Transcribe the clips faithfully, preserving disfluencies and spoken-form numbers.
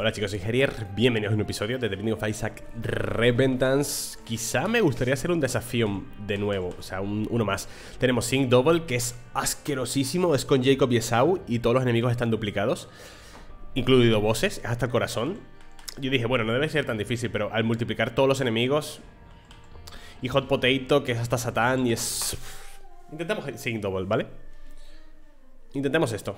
Hola chicos, soy Herier, bienvenidos a un episodio de The Binding of Isaac Repentance. Quizá me gustaría hacer un desafío de nuevo, o sea, un, uno más. Tenemos Sync Double, que es asquerosísimo, es con Jacob y Esau y todos los enemigos están duplicados, incluido bosses, es hasta el corazón. Yo dije, bueno, no debe ser tan difícil, pero al multiplicar todos los enemigos. Y Hot Potato, que es hasta Satán y es... Intentemos Sync Double, ¿vale? Intentemos esto.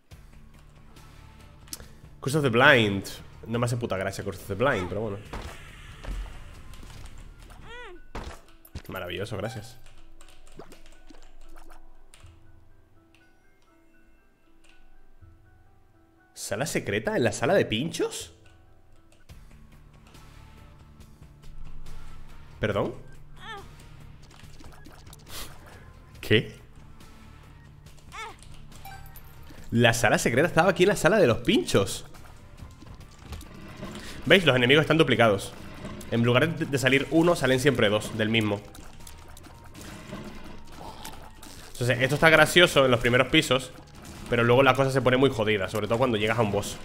Curse of the Blind. No me hace puta gracia Curse of the Blind, pero bueno. Maravilloso, gracias. ¿Sala secreta en la sala de pinchos? ¿Perdón? ¿Qué? La sala secreta estaba aquí en la sala de los pinchos. ¿Veis? Los enemigos están duplicados. En lugar de salir uno, salen siempre dos del mismo. Entonces, esto está gracioso en los primeros pisos, pero luego la cosa se pone muy jodida, sobre todo cuando llegas a un boss.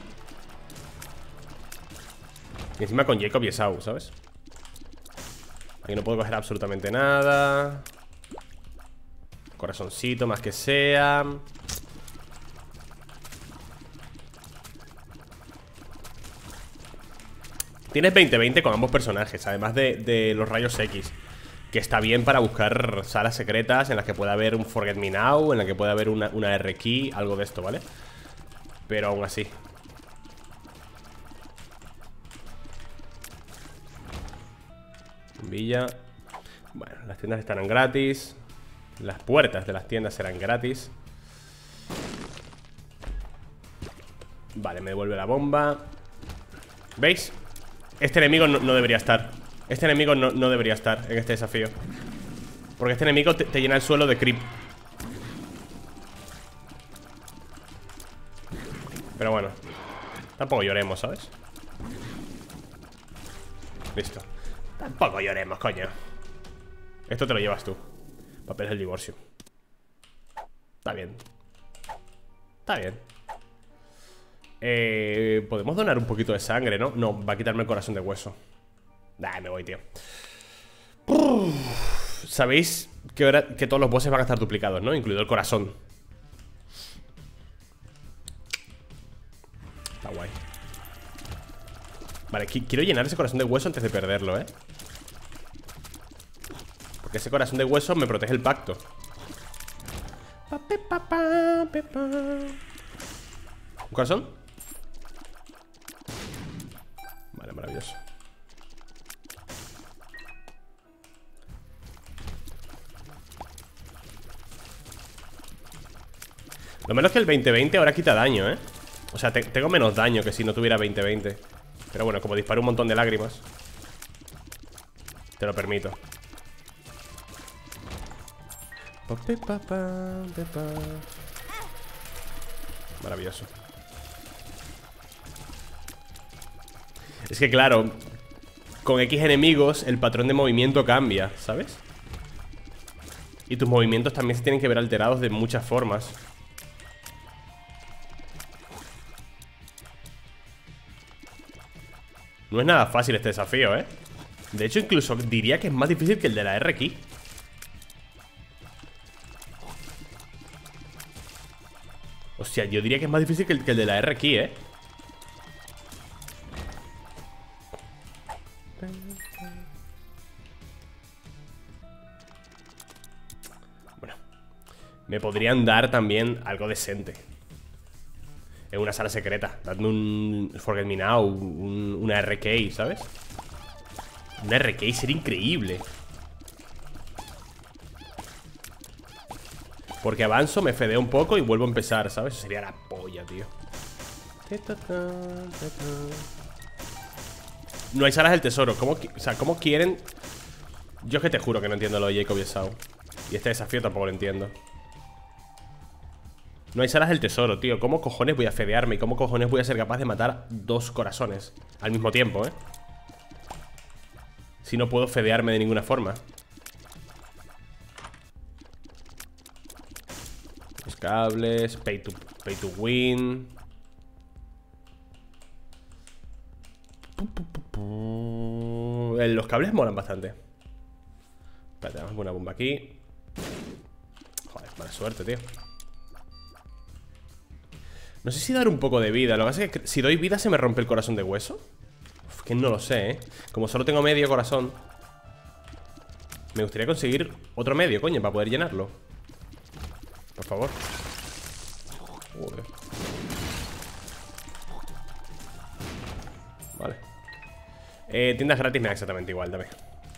Y encima con Jacob y Esau, ¿sabes? Aquí no puedo coger absolutamente nada. Corazoncito, más que sea. Tienes veinte veinte con ambos personajes, además de, de los rayos X, que está bien para buscar salas secretas en las que pueda haber un Forget Me Now, en la que pueda haber una, una R Key, algo de esto, ¿vale? Pero aún así. Villa. Bueno, las tiendas estarán gratis. Las puertas de las tiendas serán gratis. Vale, me devuelve la bomba. ¿Veis? Este enemigo no, no debería estar. Este enemigo no, no debería estar en este desafío, porque este enemigo te, te llena el suelo de creep. Pero bueno, tampoco lloremos, ¿sabes? Listo. Tampoco lloremos, coño. Esto te lo llevas tú. Papeles del divorcio. Está bien. Está bien. Eh, podemos donar un poquito de sangre, ¿no? No, va a quitarme el corazón de hueso. Nah, me voy, tío. Uf, sabéis que, ahora, que todos los bosses van a estar duplicados, ¿no? Incluido el corazón. Está guay. Vale, qu quiero llenar ese corazón de hueso antes de perderlo, ¿eh? Porque ese corazón de hueso me protege el pacto. ¿Un corazón? Vale, maravilloso. Lo menos que el veinte veinte ahora quita daño, ¿eh? O sea, te tengo menos daño que si no tuviera veinte veinte. Pero bueno, como disparo un montón de lágrimas, te lo permito. Maravilloso. Es que claro, con X enemigos el patrón de movimiento cambia, ¿sabes? Y tus movimientos también se tienen que ver alterados de muchas formas. No es nada fácil este desafío, ¿eh? De hecho, incluso diría que es más difícil que el de la R Key. Hostia, yo diría que es más difícil que el, que el de la R Key, ¿eh? Bueno, me podrían dar también algo decente en una sala secreta. Dadme un Forget Me Now, un, una R K, ¿sabes? Una R K sería increíble, porque avanzo, me fedeo un poco y vuelvo a empezar, ¿sabes? Eso sería la polla, tío. No hay salas del tesoro. ¿Cómo, o sea, ¿cómo quieren? Yo es que te juro que no entiendo lo de Jacob y Esau. Y este desafío tampoco lo entiendo. No hay salas del tesoro, tío. ¿Cómo cojones voy a fedearme? ¿Y cómo cojones voy a ser capaz de matar dos corazones al mismo tiempo, eh? Si no puedo fedearme de ninguna forma. Los cables, pay to, pay to win. Los cables molan bastante. Espérate, vamos a poner una bomba aquí. Joder, mala suerte, tío. No sé si dar un poco de vida. Lo que pasa es que si doy vida se me rompe el corazón de hueso. Uf, que no lo sé, ¿eh? Como solo tengo medio corazón, me gustaría conseguir otro medio, coño, para poder llenarlo. Por favor. Joder. Vale. eh, Tiendas gratis me da exactamente igual, dame.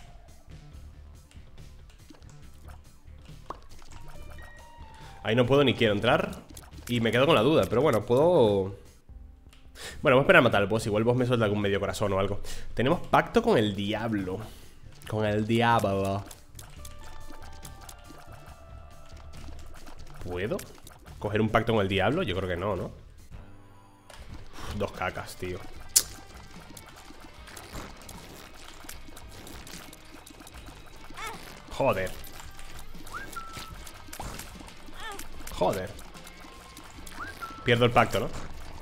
Ahí no puedo ni quiero entrar. Y me quedo con la duda, pero bueno, puedo... Bueno, voy a esperar a matar al boss. Igual el boss me suelta algún medio corazón o algo. Tenemos pacto con el diablo. Con el diablo. ¿Puedo coger un pacto con el diablo? Yo creo que no, ¿no? Uf, dos cacas, tío. Joder. Joder. Pierdo el pacto, ¿no?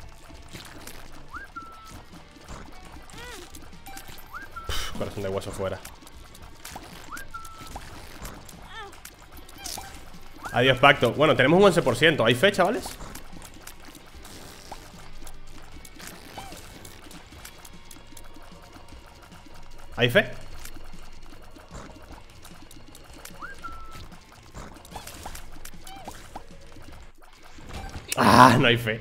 Uf, corazón de hueso fuera. Adiós, pacto. Bueno, tenemos un once por ciento. ¿Hay fe, chavales? ¿Hay fe? Ah, no hay fe.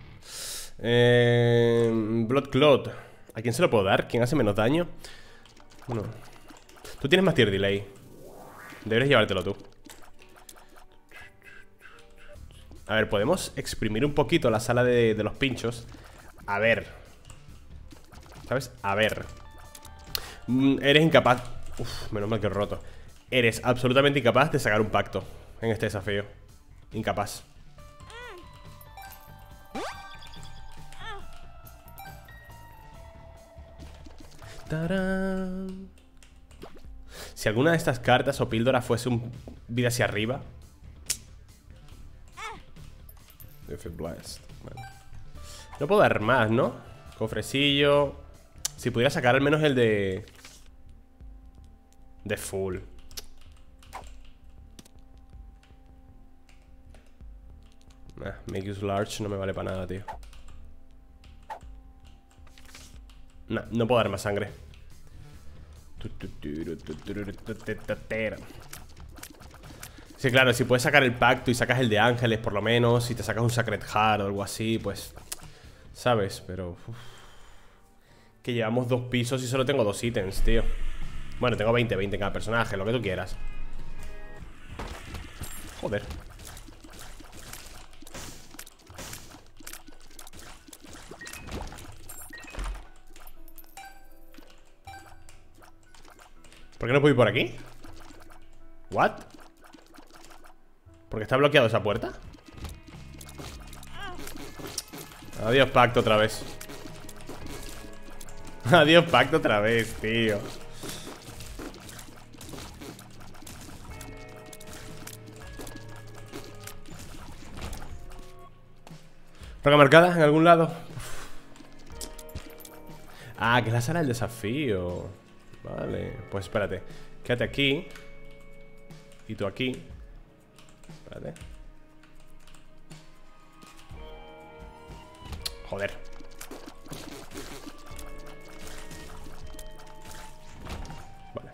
eh, Blood Clot. ¿A quién se lo puedo dar? ¿Quién hace menos daño? Bueno, tú tienes más tier delay. Deberías llevártelo tú. A ver, podemos exprimir un poquito la sala de, de los pinchos. A ver. ¿Sabes? A ver. mm, Eres incapaz. Uf, menos mal que he roto. Eres absolutamente incapaz de sacar un pacto en este desafío. Incapaz. ¡Tarán! Si alguna de estas cartas o píldora fuese un vida hacia arriba. Blast. Bueno. No puedo dar más, ¿no? Cofrecillo. Si pudiera sacar al menos el de... De full. Nah, make use large no me vale para nada, tío. Nah, no puedo dar más sangre. Sí, claro, si puedes sacar el pacto y sacas el de ángeles por lo menos, si te sacas un Sacred Heart o algo así, pues... ¿Sabes? Pero... Uf, que llevamos dos pisos y solo tengo dos ítems, tío. Bueno, tengo veinte, veinte en cada personaje, lo que tú quieras. Joder. ¿Por qué no puedo ir por aquí? ¿What? ¿Por qué está bloqueado esa puerta? Adiós, pacto otra vez. Adiós, pacto otra vez, tío. ¿Roca marcada en algún lado? Uf. Ah, que es la sala del desafío. Vale, pues espérate. Quédate aquí. Y tú aquí. Espérate. Joder. Vale.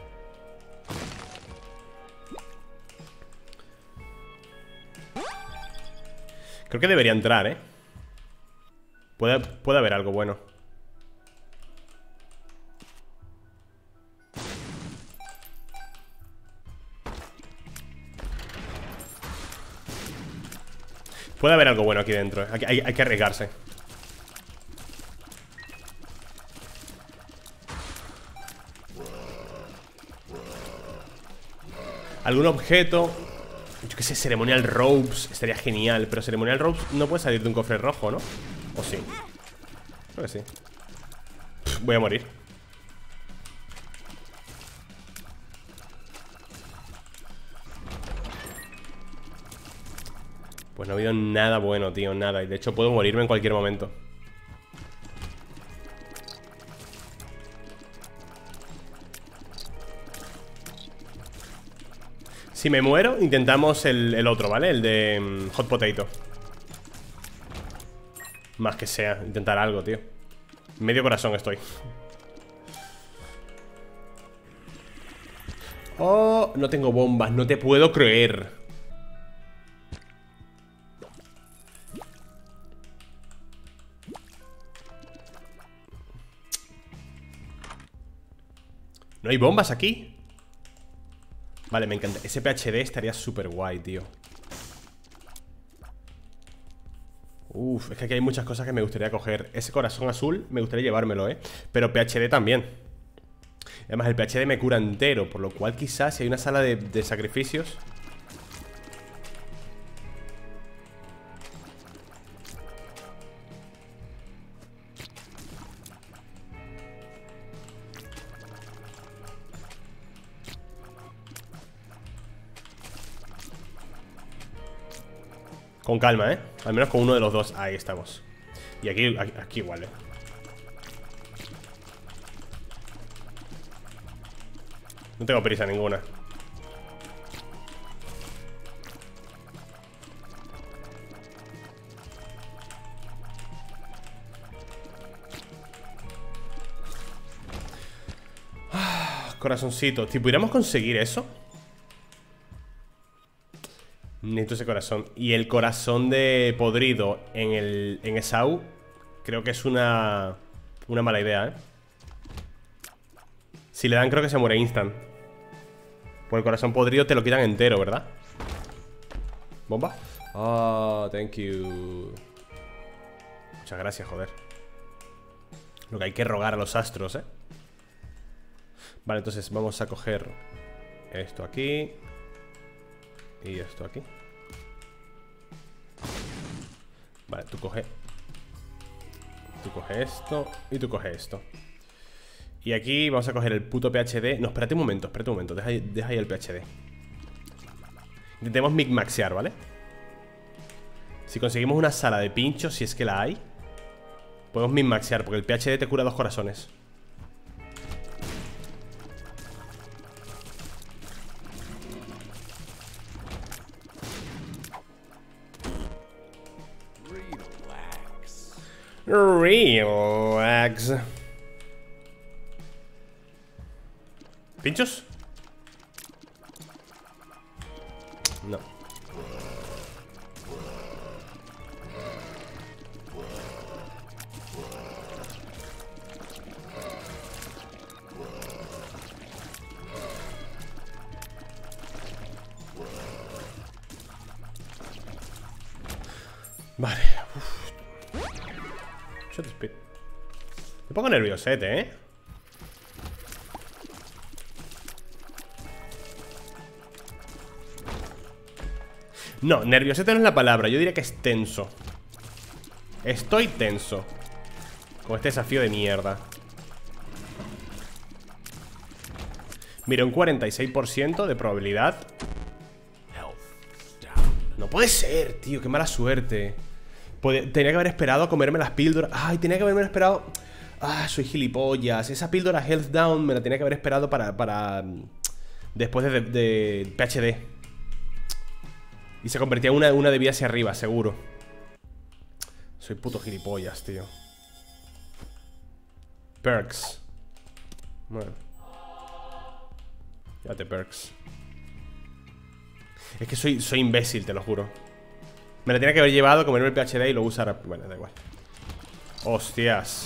Creo que debería entrar, ¿eh? Puede, puede haber algo bueno. Puede haber algo bueno aquí dentro, ¿eh? hay, hay, hay que arriesgarse. Algún objeto. Yo qué sé, Ceremonial Robes estaría genial. Pero Ceremonial Robes no puede salir de un cofre rojo, ¿no? ¿O sí? Creo que sí. Voy a morir. Pues no ha habido nada bueno, tío, nada. Y de hecho puedo morirme en cualquier momento. Si me muero, intentamos el, el otro, ¿vale? El de um, Hot Potato. Más que sea, intentar algo, tío. Medio corazón estoy. Oh, no tengo bombas, no te puedo creer. ¿No hay bombas aquí? Vale, me encanta. Ese P H D estaría súper guay, tío. Uf, es que aquí hay muchas cosas que me gustaría coger. Ese corazón azul me gustaría llevármelo, ¿eh? Pero P H D también. Además, el P H D me cura entero. Por lo cual quizás si hay una sala de, de sacrificios. Con calma, ¿eh? Al menos con uno de los dos. Ahí estamos. Y aquí, aquí, aquí igual, ¿eh? No tengo prisa ninguna. Ah, corazoncito. Si pudiéramos conseguir eso. Necesito ese corazón. Y el corazón de podrido en el en Esau, creo que es una Una mala idea, ¿eh? Si le dan creo que se muere instant. Por el corazón podrido te lo quitan entero, ¿verdad? ¿Bomba? Oh, thank you. Muchas gracias, joder. Lo que hay que rogar a los astros, ¿eh? Vale, entonces vamos a coger esto aquí y esto aquí. Vale, tú coge Tú coge esto y tú coge esto. Y aquí vamos a coger el puto P H D. No, espérate un momento, espérate un momento. Deja ahí, deja ahí el P H D. Intentemos micmaxear, ¿vale? Si conseguimos una sala de pinchos, si es que la hay, podemos micmaxear, porque el P H D te cura dos corazones. Relax. ¿Pinchos? No. Vale. Uf. Shot speed. Me pongo nerviosete, ¿eh? No, nerviosete no es la palabra. Yo diría que es tenso. Estoy tenso con este desafío de mierda. Mira, un cuarenta y seis por ciento de probabilidad. No puede ser, tío, qué mala suerte. Pod- Tenía que haber esperado a comerme las píldoras. Ay, tenía que haberme esperado. Ah, soy gilipollas. Esa píldora Health Down me la tenía que haber esperado para, para... después de, de, de P H D. Y se convertía en una, una de vida hacia arriba, seguro. Soy puto gilipollas, tío. Perks. Bueno. Llévate perks. Es que soy, soy imbécil, te lo juro. Me la tenía que haber llevado, comerme el P H D y luego usar... Bueno, da igual. Hostias.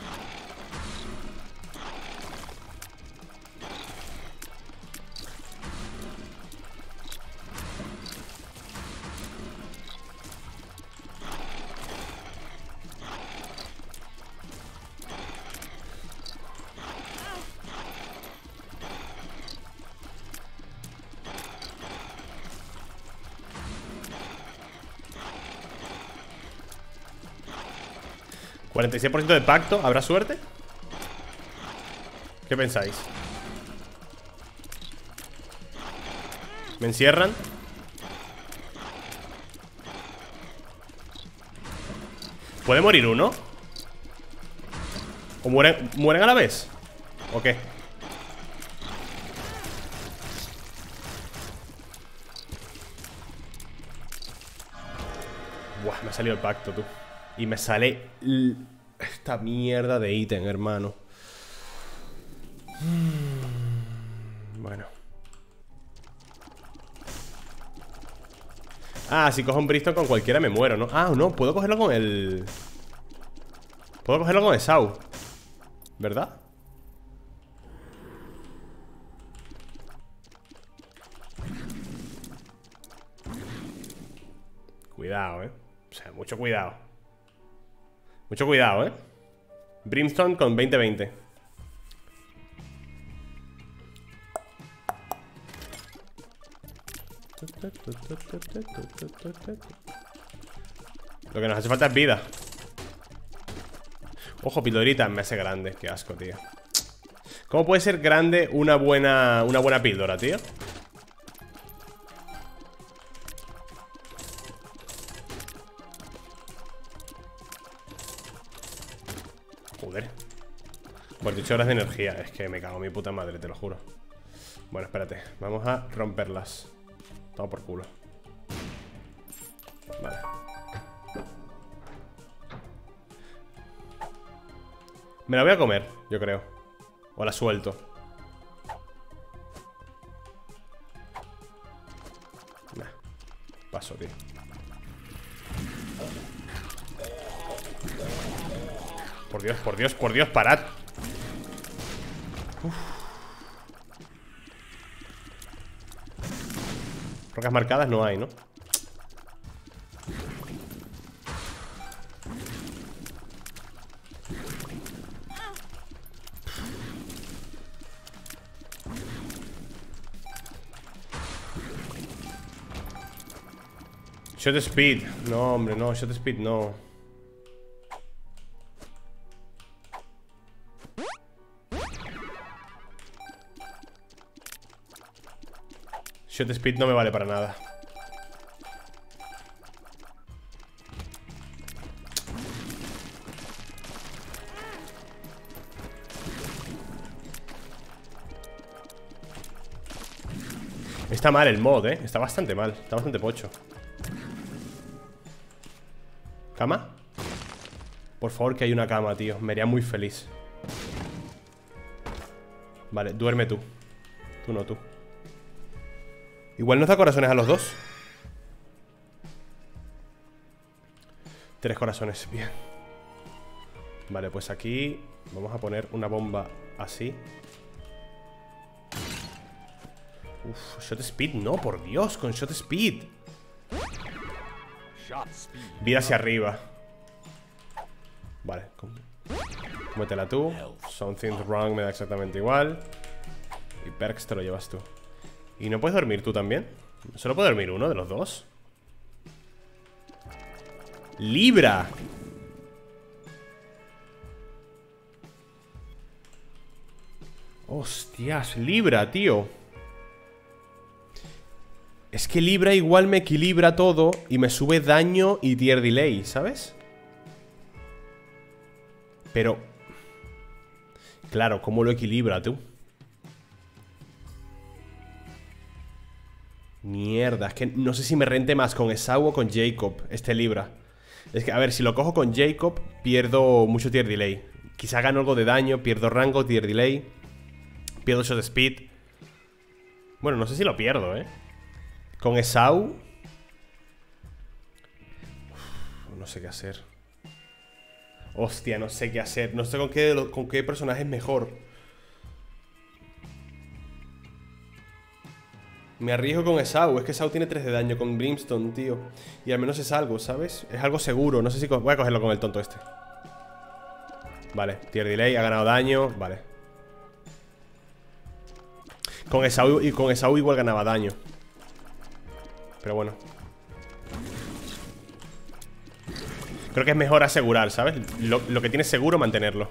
cuarenta y seis por ciento de pacto, ¿habrá suerte? ¿Qué pensáis? ¿Me encierran? ¿Puede morir uno? ¿O mueren, mueren a la vez? ¿O qué? Buah, me ha salido el pacto, tú. Y me sale esta mierda de ítem, hermano. Bueno. Ah, si cojo un Brimstone con cualquiera me muero, ¿no? Ah, no, puedo cogerlo con el... Puedo cogerlo con Esau, ¿verdad? Cuidado, eh. O sea, mucho cuidado. Mucho cuidado, eh. Brimstone con veinte veinte. Lo que nos hace falta es vida. Ojo, pildorita, me hace grande. Qué asco, tío. ¿Cómo puede ser grande una buena, una buena píldora, tío? Joder. cuarenta horas de energía. Es que me cago en mi puta madre, te lo juro. Bueno, espérate. Vamos a romperlas. Todo por culo. Vale. Me la voy a comer, yo creo. O la suelto. Nah. Paso, tío. Por Dios, por Dios, por Dios, parad. Uf. Rocas marcadas no hay, ¿no? Shot speed. No, hombre, no, shot speed no. Shot speed no me vale para nada. Está mal el mod, eh. Está bastante mal. Está bastante pocho. ¿Cama? Por favor, que hay una cama, tío. Me haría muy feliz. Vale, duerme tú. Tú no, tú. Igual nos da corazones a los dos. Tres corazones, bien. Vale, pues aquí vamos a poner una bomba así. Uf, shot speed, no, por Dios, con shot speed. Vida hacia arriba. Vale, cómetela tú. Something's wrong, me da exactamente igual. Y perks te lo llevas tú. ¿Y no puedes dormir tú también? ¿Solo puede dormir uno de los dos? ¡Libra! Hostias, Libra, tío. Es que Libra igual me equilibra todo y me sube daño y tier delay, ¿sabes? Pero... Claro, ¿cómo lo equilibra tú? Mierda, es que no sé si me rente más con Esau o con Jacob, este Libra. Es que, a ver, si lo cojo con Jacob, pierdo mucho tier delay. Quizá gano algo de daño, pierdo rango, tier delay. Pierdo shot speed. Bueno, no sé si lo pierdo, ¿eh? Con Esau... Uf, no sé qué hacer. Hostia, no sé qué hacer. No sé con qué, con qué personaje es mejor. Me arriesgo con Esau. Es que Esau tiene tres de daño con Brimstone, tío. Y al menos es algo, ¿sabes? Es algo seguro. No sé si... Voy a cogerlo con el tonto este. Vale, tier delay, ha ganado daño. Vale. Con Esau, y con Esau igual ganaba daño. Pero bueno. Creo que es mejor asegurar, ¿sabes? Lo, lo que tienes seguro, mantenerlo.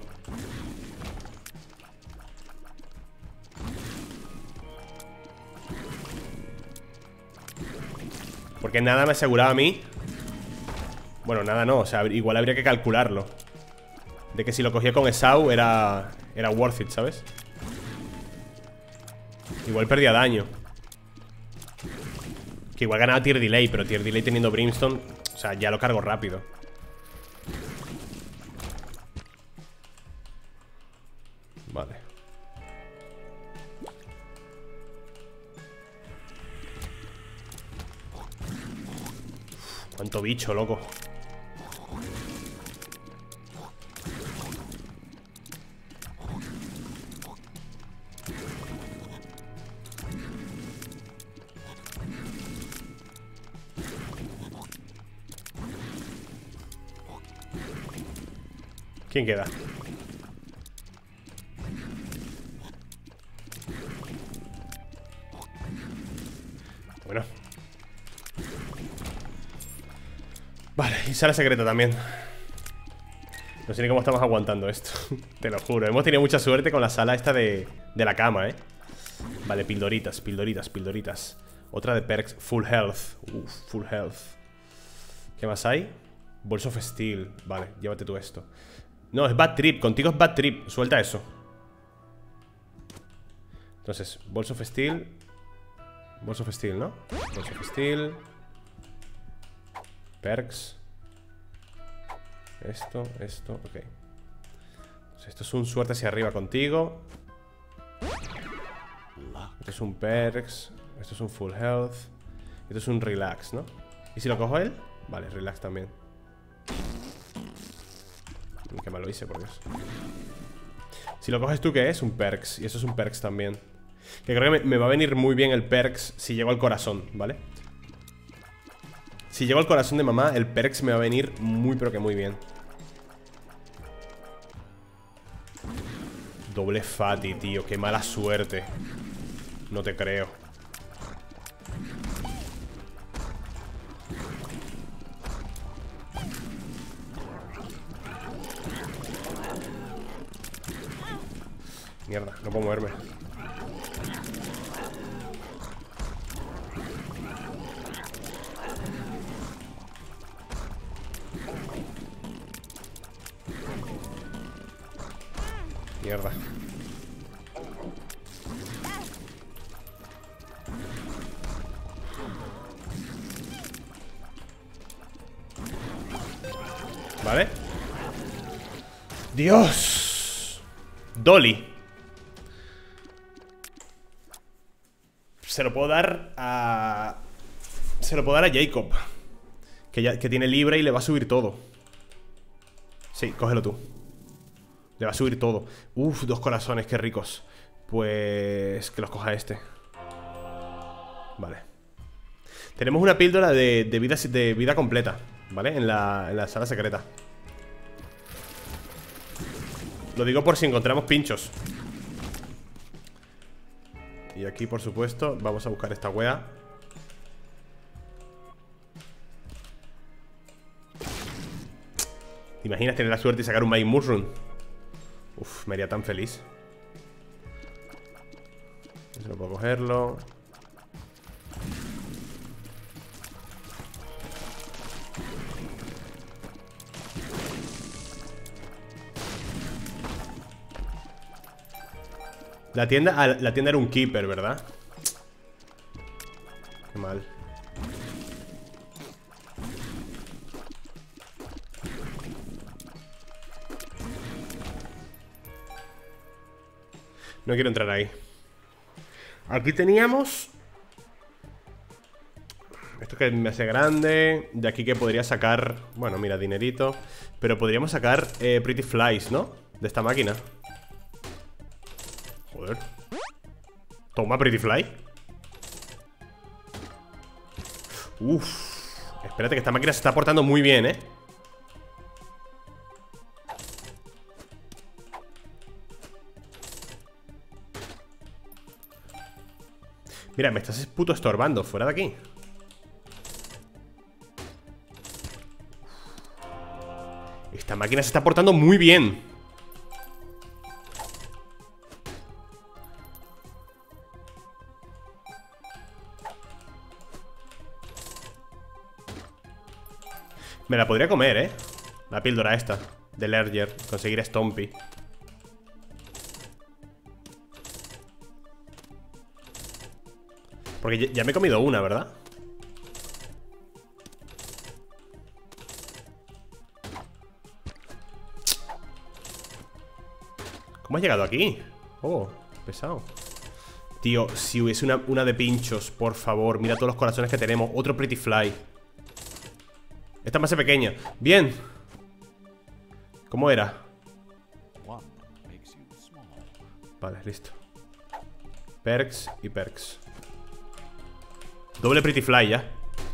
Porque nada me aseguraba a mí. Bueno, nada no, o sea, igual habría que calcularlo. De que si lo cogía con Esau era, era worth it, ¿sabes? Igual perdía daño. Que igual ganaba tier delay, pero tier delay teniendo Brimstone O sea, ya lo cargo rápido. Vale. Cuánto bicho, loco. ¿Quién queda? Bueno. Vale, y sala secreta también. No sé ni cómo estamos aguantando esto. Te lo juro, hemos tenido mucha suerte con la sala esta de, de la cama, eh. Vale, pildoritas, pildoritas, pildoritas. Otra de perks, full health. Uf, full health. ¿Qué más hay? Balls of Steel. Vale, llévate tú esto. No, es Bad Trip, contigo es Bad Trip. Suelta eso. Entonces, Balls of Steel. Balls of Steel, ¿no? Balls of Steel. Perks. Esto, esto, ok. Entonces, esto es un suerte hacia arriba contigo. Esto es un perks. Esto es un full health. Esto es un relax, ¿no? ¿Y si lo cojo él? Vale, relax también. Qué mal lo hice, por Dios. Si lo coges tú, ¿qué es? Un perks. Y eso es un perks también. Que creo que me, me va a venir muy bien el perks si llego al corazón, ¿vale? Si llego al corazón de mamá, el perks me va a venir muy, pero que muy bien. Doble Fatty, tío. Qué mala suerte. No te creo. Mierda, no puedo moverme. Mierda. Vale. Dios. Dolly. Se lo puedo dar a... Se lo puedo dar a Jacob, que, ya, que tiene libre y le va a subir todo. Sí, cógelo tú. Le va a subir todo. Uf, dos corazones, qué ricos. Pues... que los coja este. Vale. Tenemos una píldora de, de, vida, de vida completa, ¿vale? En la, en la sala secreta. Lo digo por si encontramos pinchos. Y aquí, por supuesto, vamos a buscar esta wea. ¿Te imaginas tener la suerte y sacar un Magic Mushroom? Uf, me haría tan feliz. Eso no puedo cogerlo. La tienda, ah, la tienda era un keeper, ¿verdad? Qué mal. No quiero entrar ahí. Aquí teníamos esto que me hace grande. De aquí que podría sacar... Bueno, mira, dinerito. Pero podríamos sacar eh, Pretty Flies, ¿no? De esta máquina. Joder. Toma, Pretty Fly. Uff. Espérate que esta máquina se está portando muy bien, ¿eh? Mira, me estás puto estorbando. Fuera de aquí. Esta máquina se está portando muy bien. Me la podría comer, ¿eh? La píldora esta de Lerger. Conseguir Stompy. Porque ya me he comido una, ¿verdad? ¿Cómo has llegado aquí? Oh, pesado. Tío, si hubiese una, una de pinchos, por favor. Mira todos los corazones que tenemos. Otro Pretty Fly. Esta más pequeña. Bien. ¿Cómo era? Vale, listo. Perks y perks. Doble Pretty Fly ya.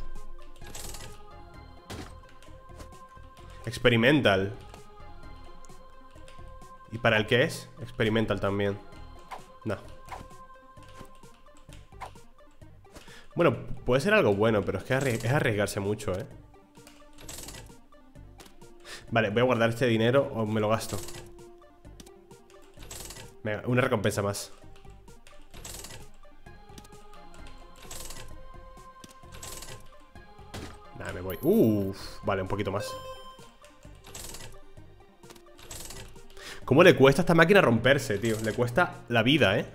Experimental. ¿Y para el qué es? Experimental también. No. Bueno, puede ser algo bueno, pero es que es arriesgarse mucho, ¿eh? Vale, voy a guardar este dinero o me lo gasto. Venga, una recompensa más. Nada, me voy. Uff, vale, un poquito más. ¿Cómo le cuesta a esta máquina romperse, tío? Le cuesta la vida, ¿eh?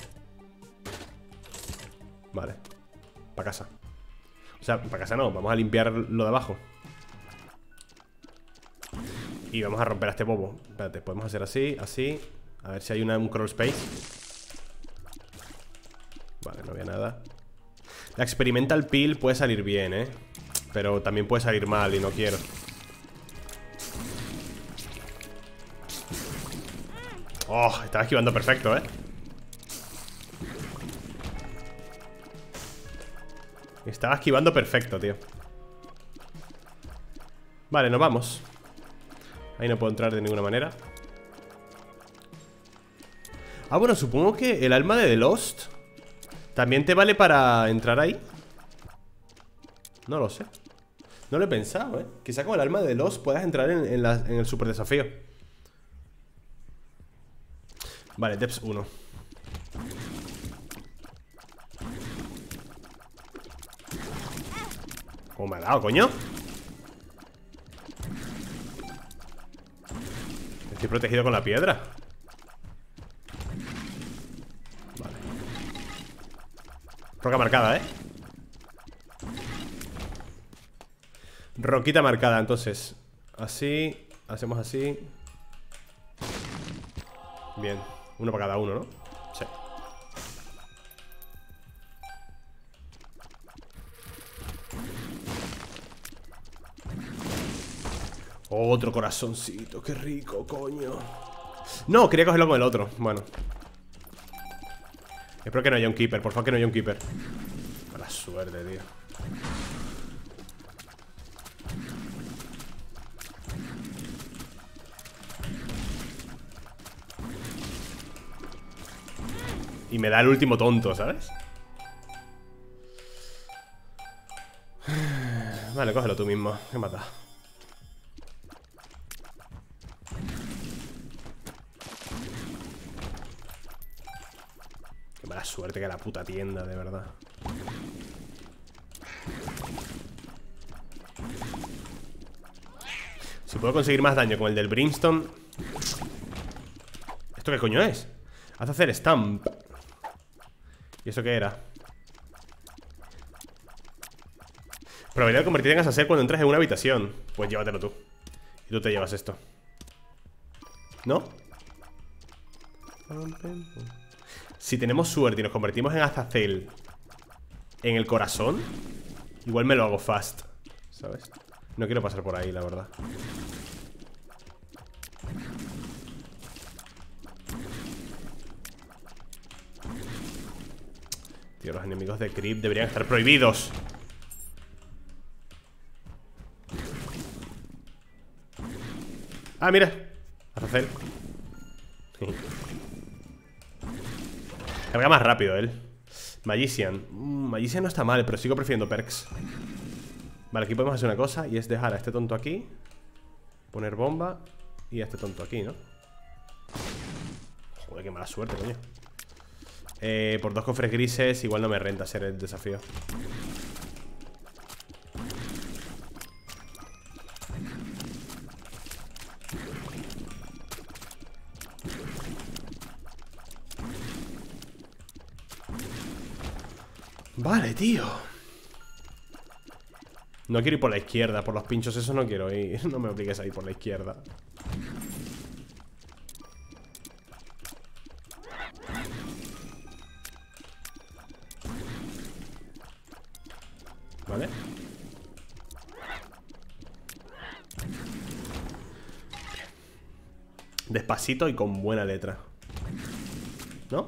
Vale. Para casa. O sea, para casa no, vamos a limpiar lo de abajo. Y vamos a romper a este bobo. Espérate, podemos hacer así, así. A ver si hay una, un crawl space. Vale, no había nada. La experimental peel puede salir bien, ¿eh? Pero también puede salir mal y no quiero. Oh, estaba esquivando perfecto, ¿eh? Estaba esquivando perfecto, tío. Vale, nos vamos. Ahí no puedo entrar de ninguna manera. Ah, bueno, supongo que el alma de The Lost también te vale para entrar ahí. No lo sé. No lo he pensado, ¿eh? Quizá con el alma de The Lost puedas entrar en, en, la, en el super desafío. Vale, Depths uno. ¿Cómo me ha dado, coño? Estoy protegido con la piedra. Vale. Roca marcada, ¿eh? Roquita marcada, entonces. Así, hacemos así. Bien, uno para cada uno, ¿no? Sí. Otro corazoncito, qué rico, coño. No, quería cogerlo con el otro. Bueno. Espero que no haya un keeper, por favor que no haya un keeper. Mala suerte, tío. Y me da el último tonto, ¿sabes? Vale, cógelo tú mismo. Me mata. Qué mala suerte que la puta tienda, de verdad. Si puedo conseguir más daño con el del Brimstone. ¿Esto qué coño es? Hace hacer stamp. ¿Y eso qué era? Probabilidad de convertirte en Azazel cuando entres en una habitación. Pues llévatelo tú. Y tú te llevas esto. ¿No? Si tenemos suerte y nos convertimos en Azazel en el corazón, igual me lo hago fast, ¿sabes? No quiero pasar por ahí, la verdad. Tío, los enemigos de Creep deberían estar prohibidos. Ah, mira, Azazel. Carga más rápido él. Magician. mm, Magician no está mal, pero sigo prefiriendo perks. Vale, aquí podemos hacer una cosa. Y es dejar a este tonto aquí, poner bomba. Y a este tonto aquí, ¿no? Joder, qué mala suerte, coño. Eh, por dos cofres grises igual no me renta hacer el desafío. Vale, tío. No quiero ir por la izquierda. Por los pinchos esos no quiero ir. No me obligues a ir por la izquierda. Vale. Despacito y con buena letra, ¿no?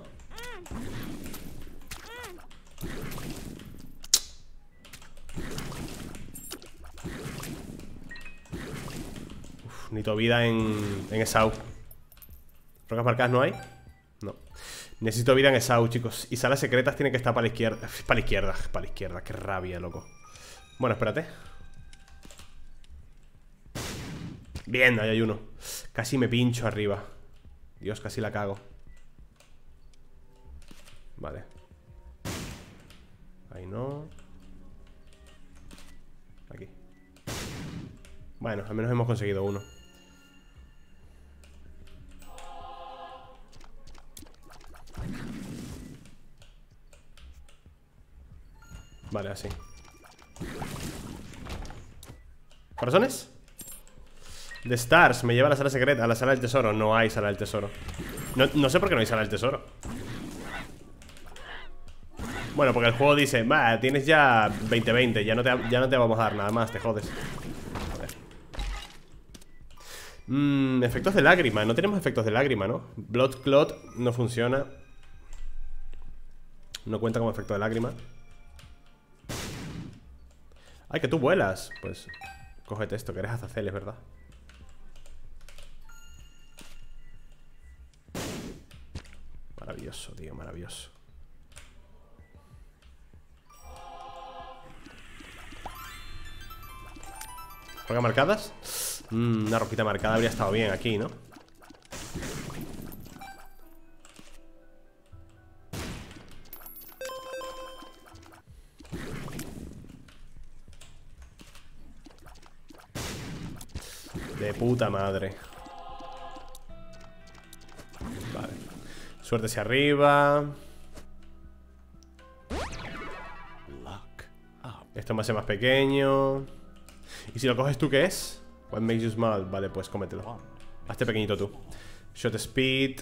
Uf, necesito vida en, en Esau. ¿Rocas marcadas no hay? No. Necesito vida en Esau, chicos. Y salas secretas tienen que estar para la izquierda. Para la izquierda, para la izquierda. Qué rabia, loco. Bueno, espérate. Bien, ahí hay uno. Casi me pincho arriba. Dios, casi la cago. Vale. Ahí no. Aquí. Bueno, al menos hemos conseguido uno. Vale, así. ¿Corazones? The Stars, me lleva a la sala secreta, a la sala del tesoro. No hay sala del tesoro. No, no sé por qué no hay sala del tesoro. Bueno, porque el juego dice, va, tienes ya veinte veinte, ya no te, ya no te vamos a dar nada más, te jodes. A ver. Mm, efectos de lágrima, no tenemos efectos de lágrima, ¿no? Blood Clot no funciona. No cuenta como efecto de lágrima. Ay, que tú vuelas. Pues, cógete esto, que eres Azazel, es verdad. Maravilloso, tío, maravilloso. ¿Rocas marcadas? Mm, una roquita marcada habría estado bien aquí, ¿no? De puta madre. Vale. Suerte hacia arriba. Esto me hace más pequeño. ¿Y si lo coges tú, qué es? What makes you small? Vale, pues cómetelo. Hazte pequeñito tú. Shot speed.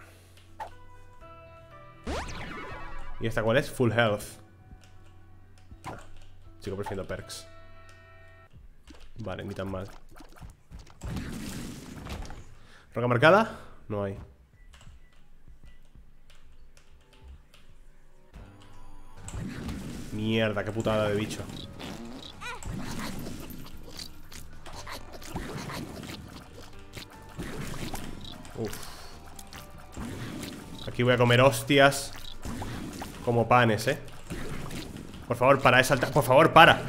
¿Y esta cuál es? Full health. Nah, sigo prefiriendo perks. Vale, ni tan mal. ¿Roca marcada? No hay. Mierda, qué putada de bicho. Uf. Aquí voy a comer hostias como panes, eh. Por favor, para de saltar. Por favor, para.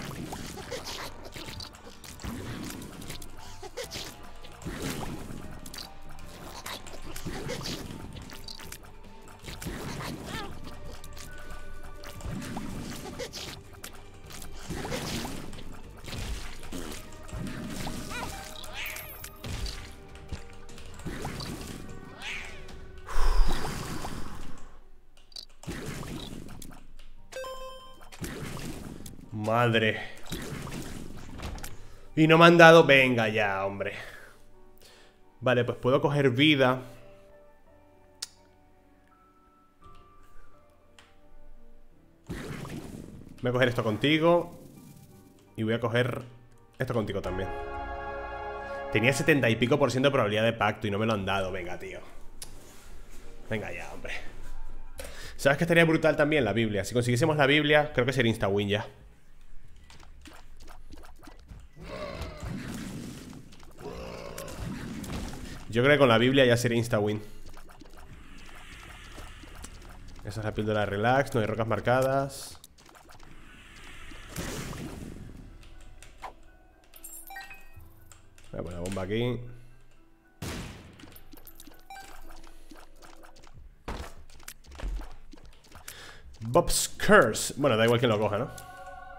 Madre. Y no me han dado... Venga ya, hombre. Vale, pues puedo coger vida. Voy a coger esto contigo. Y voy a coger esto contigo también. Tenía setenta y pico por ciento de probabilidad de pacto y no me lo han dado. Venga, tío. Venga ya, hombre. ¿Sabes qué estaría brutal también? La Biblia. Si consiguiésemos la Biblia, creo que sería insta-win ya. Yo creo que con la Biblia ya sería insta-win. Esa es la píldora de relax. No hay rocas marcadas. Voy a poner la bomba aquí. Bob's Curse. Bueno, da igual quien lo coja, ¿no?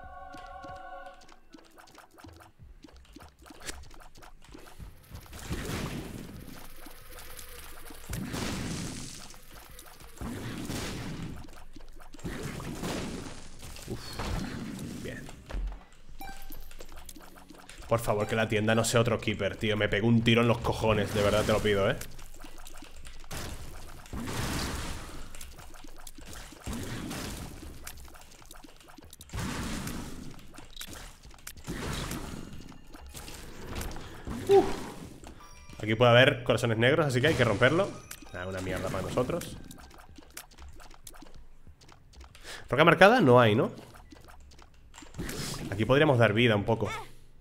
Por favor, que la tienda no sea otro keeper, tío. Me pegó un tiro en los cojones, de verdad te lo pido, ¿eh? Uh. Aquí puede haber corazones negros, así que hay que romperlo. Ah, una mierda para nosotros. Roca marcada no hay, ¿no? Aquí podríamos dar vida un poco.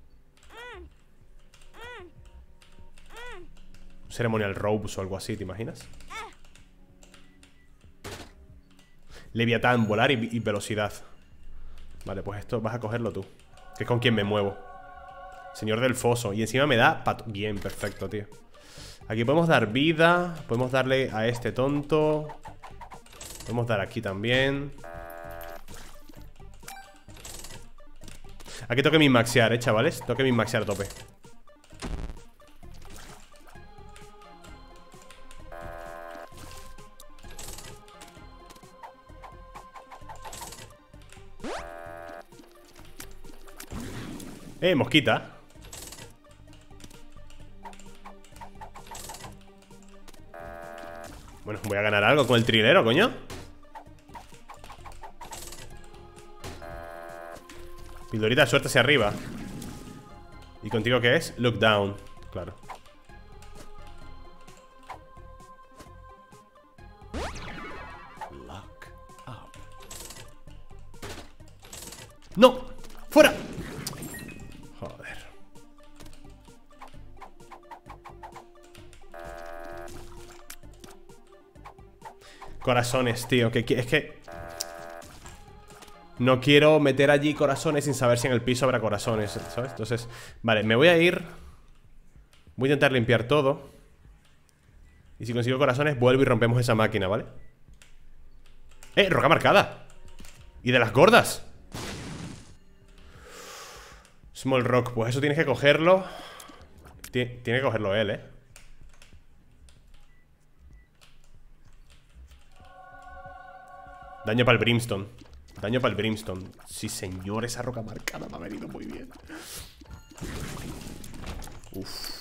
Ceremonial Robes o algo así, ¿te imaginas? Leviatán, volar y, y velocidad. Vale, pues esto vas a cogerlo tú, que es con quien me muevo. Señor del foso. Y encima me da pato. Bien, perfecto, tío. Aquí podemos dar vida. Podemos darle a este tonto. Podemos dar aquí también. Aquí tengo que min-maxear, eh, chavales. Tengo que min-maxear a tope. Eh, mosquita. Bueno, voy a ganar algo con el trilero, coño. Pildorita de suerte hacia arriba. ¿Y contigo qué es? Look down. Claro. ¡No! ¡Fuera! Joder. Corazones, tío. Que, que, es que no quiero meter allí corazones sin saber si en el piso habrá corazones, ¿sabes? Entonces, vale, me voy a ir. Voy a intentar limpiar todo. Y si consigo corazones, vuelvo y rompemos esa máquina, ¿vale? ¡Eh! ¡Roca marcada! ¡Y de las gordas! Small Rock, pues eso tienes que cogerlo. Tiene que cogerlo él, ¿eh? Daño para el Brimstone. Daño para el Brimstone. Sí, señor, esa roca marcada me ha venido muy bien. Uf.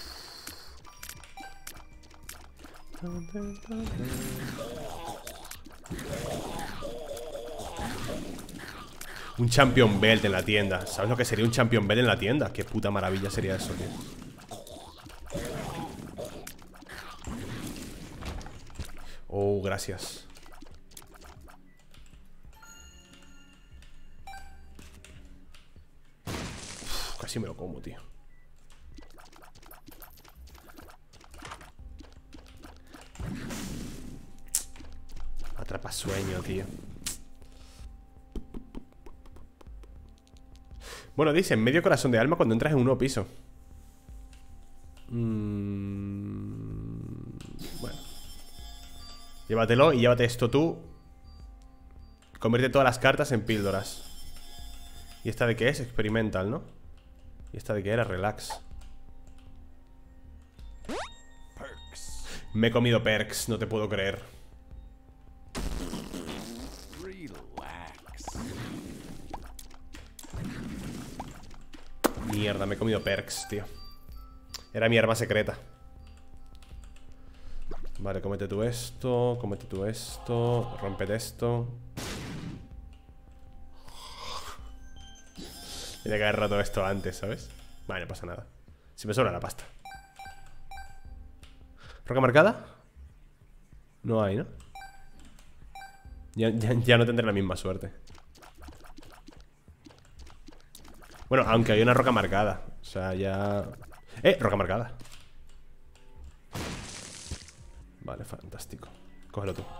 Un Champion Belt en la tienda. ¿Sabes lo que sería un Champion Belt en la tienda? Qué puta maravilla sería eso, tío. Oh, gracias. Uf, casi me lo como, tío. Atrapa sueño, tío. Bueno, dice, medio corazón de alma cuando entras en un nuevo piso. mm, Bueno. Llévatelo y llévate esto tú. Convierte todas las cartas en píldoras. ¿Y esta de qué es? Experimental, ¿no? ¿Y esta de qué era? Relax. Me he comido perks, no te puedo creer. Mierda, me he comido perks, tío. Era mi arma secreta. Vale, cómete tú esto. Cómete tú esto. Rómpete esto. Tenía que haber roto esto antes, ¿sabes? Vale, no pasa nada. Si me sobra la pasta. ¿Roca marcada? No hay, ¿no? Ya, ya, ya no tendré la misma suerte. Bueno, aunque hay una roca marcada. O sea, ya... ¡Eh! Roca marcada. Vale, fantástico. Cógelo tú.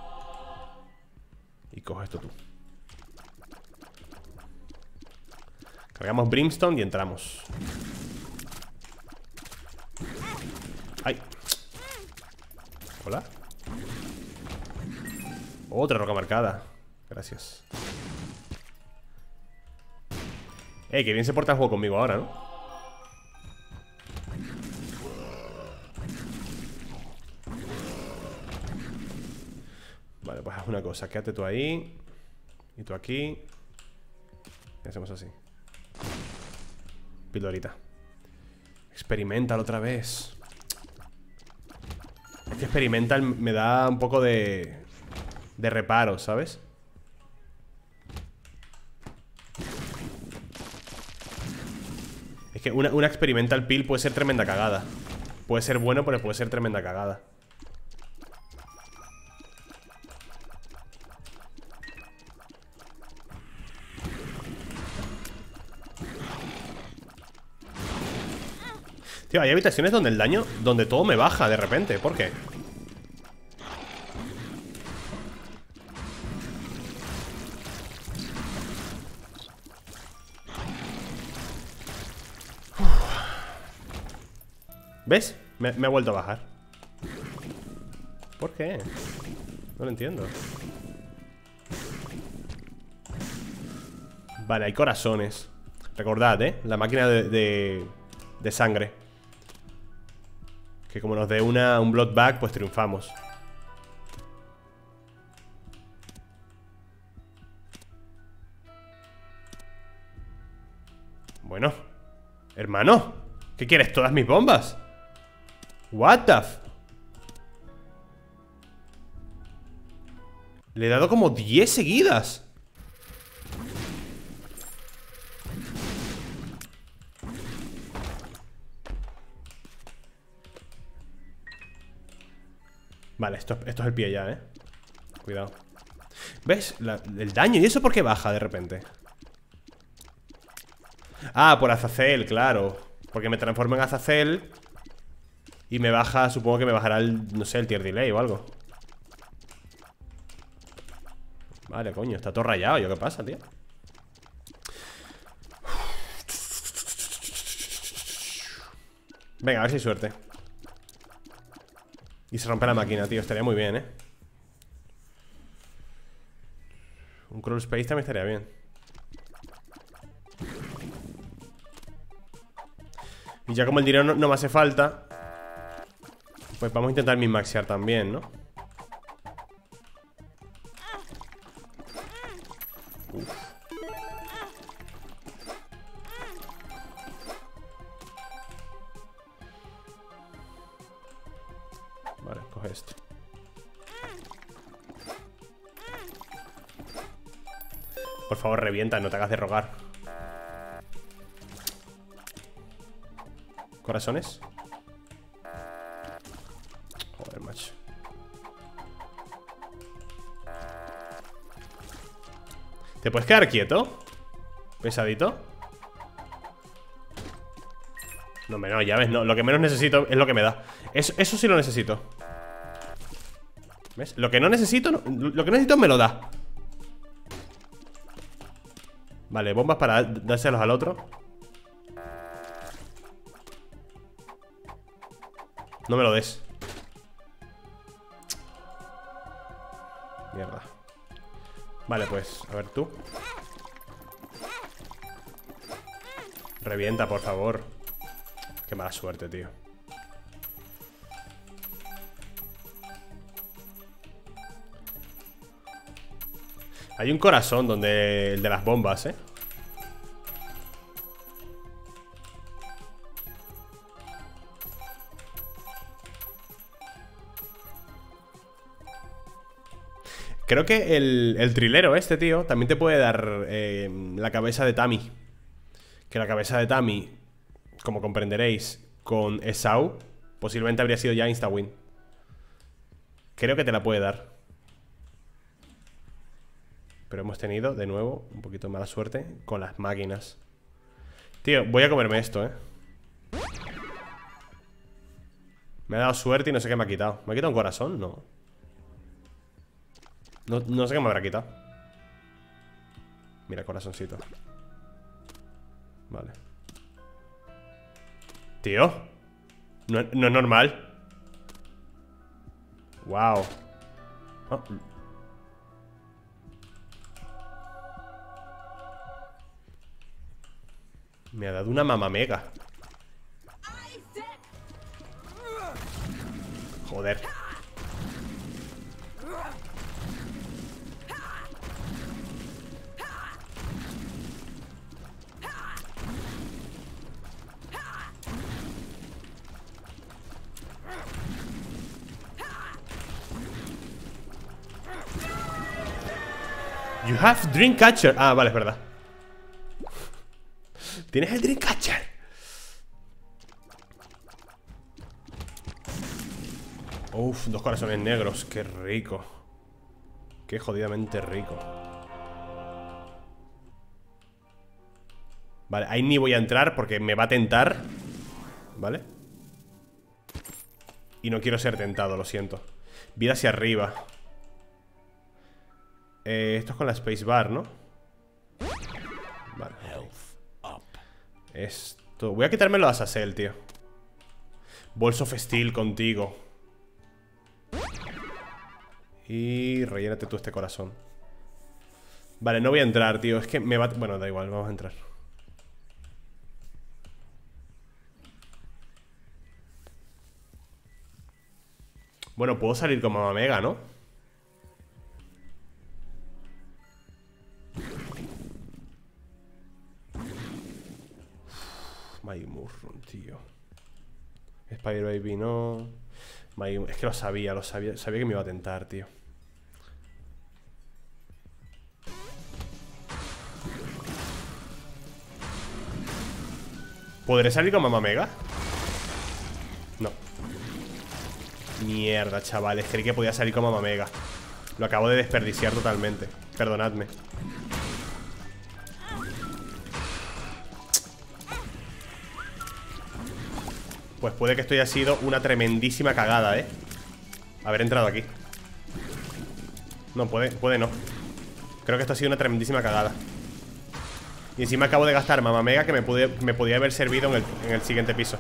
Y coge esto tú. Cargamos Brimstone y entramos. ¡Ay! ¿Hola? Otra roca marcada. Gracias. Eh, que bien se porta el juego conmigo ahora, ¿no? Vale, pues haz una cosa. Quédate tú ahí. Y tú aquí. Y hacemos así. Pildorita. Experimental otra vez. Este experimental me da un poco de... de reparo, ¿sabes? Es que una, una experimental pill puede ser tremenda cagada. Puede ser bueno, pero puede ser tremenda cagada. Tío, hay habitaciones donde el daño, donde todo me baja de repente. ¿Por qué? ¿Ves? Me, me ha vuelto a bajar. ¿Por qué? No lo entiendo. Vale, hay corazones. Recordad, ¿eh? La máquina de, de, de sangre. Que como nos dé una, un blood bag, pues triunfamos. Bueno. Hermano, ¿qué quieres? ¿Todas mis bombas? What the f... Le he dado como diez seguidas. Vale, esto, esto es el pie ya, eh. Cuidado. ¿Ves? La, el daño. ¿Y eso por qué baja de repente? Ah, por Azazel, claro. Porque me transformo en Azazel y me baja, supongo que me bajará el, no sé, el tier delay o algo. Vale, coño, está todo rayado. ¿Yo qué pasa, tío? Venga, a ver si hay suerte. Y se rompe la máquina, tío. Estaría muy bien, ¿eh? Un crawl space también estaría bien. Y ya como el dinero no, no me hace falta, pues vamos a intentar min-maxear también, ¿no? Uf. Vale, coge esto. Por favor, revienta, no te hagas de rogar. ¿Corazones? Joder, macho. ¿Te puedes quedar quieto? ¿Pesadito? No, no, ya ves, no. Lo que menos necesito es lo que me da. Eso, eso sí lo necesito. ¿Ves? Lo que no necesito, no, lo que necesito me lo da. Vale, bombas para dárselos al otro. No me lo des. Mierda. Vale, pues, a ver tú. Revienta, por favor. Qué mala suerte, tío. Hay un corazón donde... El de las bombas, ¿eh? Creo que el, el trilero este, tío, también te puede dar eh, la cabeza de Tammy. Que la cabeza de Tammy, como comprenderéis, con Esau, posiblemente habría sido ya insta-win. Creo que te la puede dar. Pero hemos tenido, de nuevo, un poquito de mala suerte con las máquinas. Tío, voy a comerme esto, eh. Me ha dado suerte y no sé qué me ha quitado. ¿Me ha quitado un corazón? No. No, no sé qué me habrá quitado. Mira, corazoncito. Vale. Tío, No, no es normal. Wow. Oh. Me ha dado una mamamega. Joder. You have Dreamcatcher. Ah, vale, es verdad. Tienes el Dreamcatcher. Uf, dos corazones negros. Qué rico. Qué jodidamente rico. Vale, ahí ni voy a entrar porque me va a tentar. ¿Vale? Y no quiero ser tentado, lo siento. Vida hacia arriba. eh, Esto es con la spacebar, ¿no? Vale. Esto... Voy a quitármelo a Azazel, tío. Balls of Steel contigo. Y rellénate tú este corazón. Vale, no voy a entrar, tío. Es que me va... Bueno, da igual, vamos a entrar. Bueno, puedo salir con Mamá Mega, ¿no? My Murron, tío. Spider Baby no. My... Es que lo sabía, lo sabía. Sabía que me iba a tentar, tío. ¿Podré salir con Mamá Mega? No. Mierda, chavales. Creí que podía salir con Mamá Mega. Lo acabo de desperdiciar totalmente. Perdonadme. Pues puede que esto haya sido una tremendísima cagada, ¿eh? Haber entrado aquí. No, puede, puede no. Creo que esto ha sido una tremendísima cagada. Y encima acabo de gastar Mamá Mega que me, pude, me podía haber servido en el, en el siguiente piso.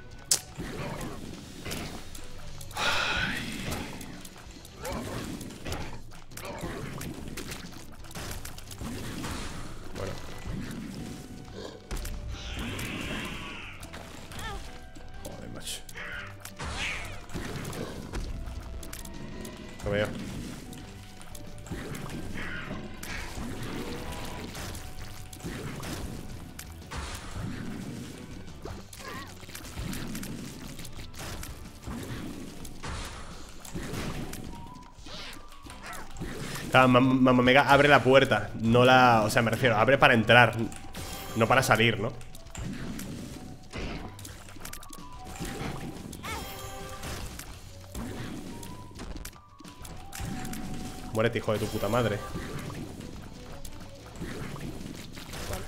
Bueno. Joder, macho. Lo veo. Claro, Mamá Mega abre la puerta. No la... O sea, me refiero, abre para entrar, no para salir, ¿no? Muérete, hijo de tu puta madre. Vale.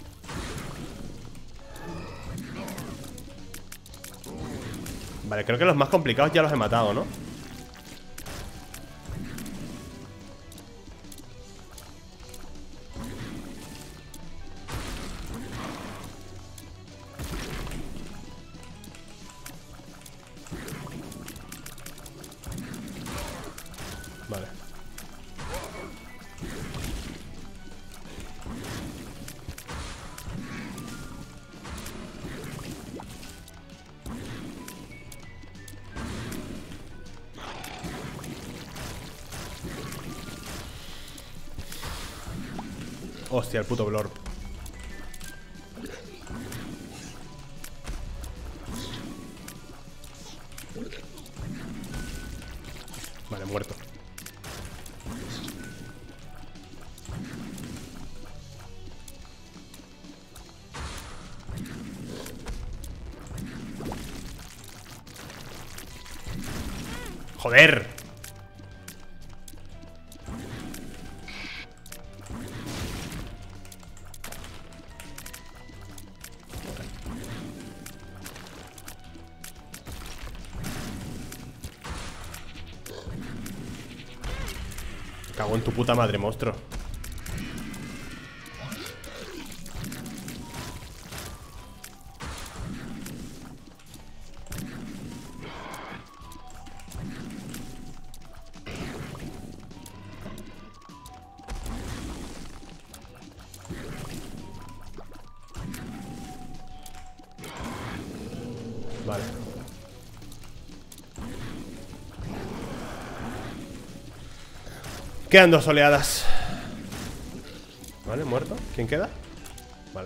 Vale, creo que los más complicados ya los he matado, ¿no? Vale. Hostia, el puto Blorp. Vale, muerto. ¡Joder! Cago en tu puta madre, monstruo. Vale. Quedan dos oleadas. Vale, muerto. ¿Quién queda? Vale.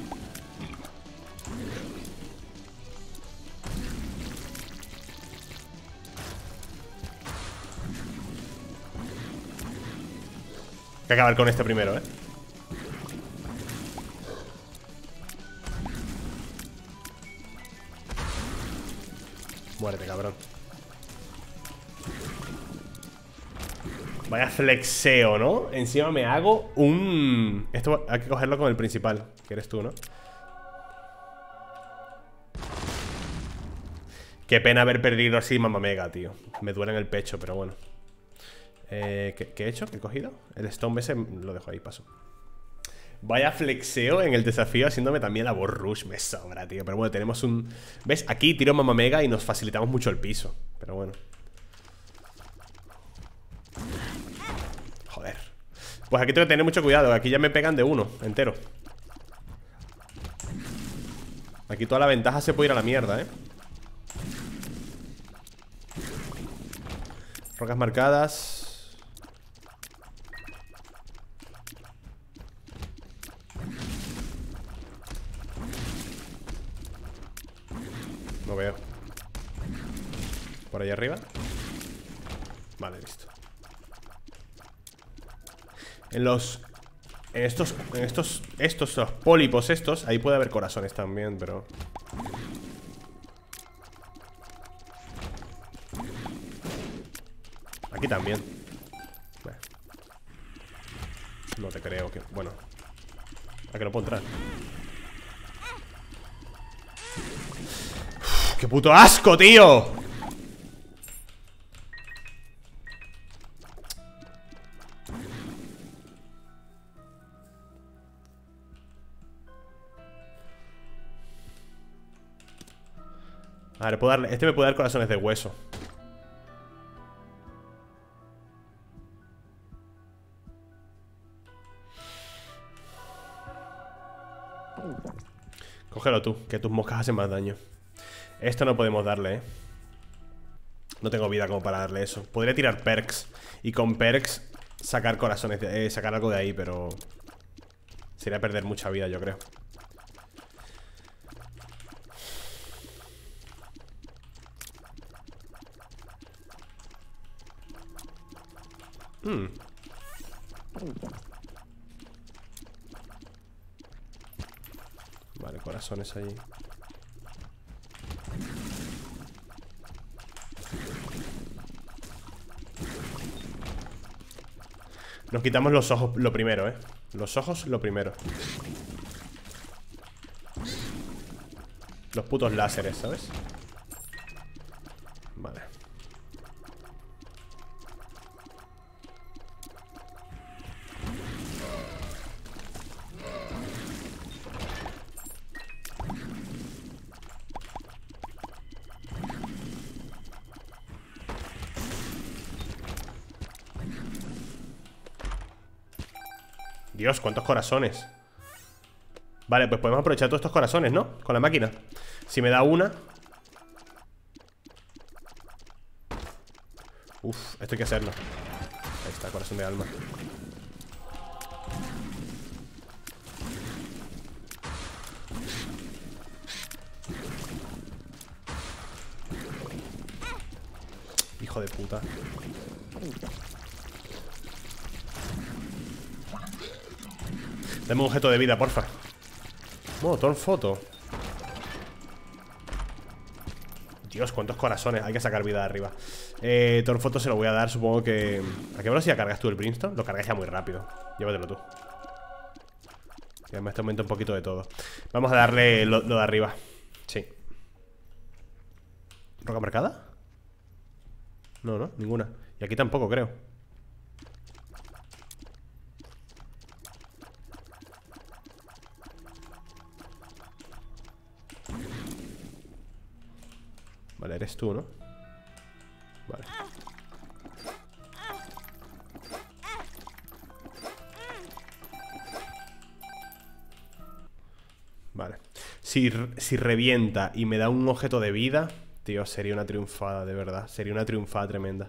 Hay que acabar con este primero, ¿eh? Muérete, cabrón. Vaya flexeo, ¿no? Encima me hago un... Esto hay que cogerlo con el principal, que eres tú, ¿no? Qué pena haber perdido así Mamma Mega, tío. Me duele en el pecho, pero bueno. eh, ¿qué, ¿Qué he hecho? ¿Qué he cogido? El Stone ese lo dejo ahí, paso. Vaya flexeo en el desafío haciéndome también la Boss Rush. Me sobra, tío. Pero bueno, tenemos un... ¿Ves? Aquí tiro Mamma Mega y nos facilitamos mucho el piso. Pero bueno. Joder. Pues aquí tengo que tener mucho cuidado. Aquí ya me pegan de uno, entero. Aquí toda la ventaja se puede ir a la mierda, ¿eh? Rocas marcadas. No veo. Por ahí arriba. Vale, listo. En los... En estos... En estos... Estos, los pólipos estos, ahí puede haber corazones también, pero... Aquí también. Bueno. No te creo que... Bueno. ¿A que no puedo entrar? Uf, ¡qué puto asco, tío! A ver, puedo darle... Este me puede dar corazones de hueso. Cógelo tú, que tus moscas hacen más daño. Esto no podemos darle, eh. No tengo vida como para darle eso. Podría tirar perks y con perks sacar corazones, de, eh, sacar algo de ahí, pero sería perder mucha vida, yo creo. Hmm. Vale, corazones allí. Nos quitamos los ojos lo primero, eh. Los ojos lo primero. Los putos láseres, ¿sabes? Vale. Dios, cuántos corazones. Vale, pues podemos aprovechar todos estos corazones, ¿no? Con la máquina. Si me da una. Uf, esto hay que hacerlo. Ahí está, corazón de alma. Hijo de puta. Dame un objeto de vida, porfa. Bueno, Torn Photo. Dios, cuántos corazones. Hay que sacar vida de arriba. eh, Torn Photo se lo voy a dar, supongo que... ¿A qué velocidad cargas tú el Brimstone? Lo cargas ya muy rápido. Llévatelo tú. Y además te aumenta un poquito de todo. Vamos a darle lo, lo de arriba. Sí. ¿Roca marcada? No, no, ninguna. Y aquí tampoco, creo. Vale, eres tú, ¿no? Vale. Vale. Si, si revienta y me da un objeto de vida, tío, sería una triunfada, de verdad. Sería una triunfada tremenda.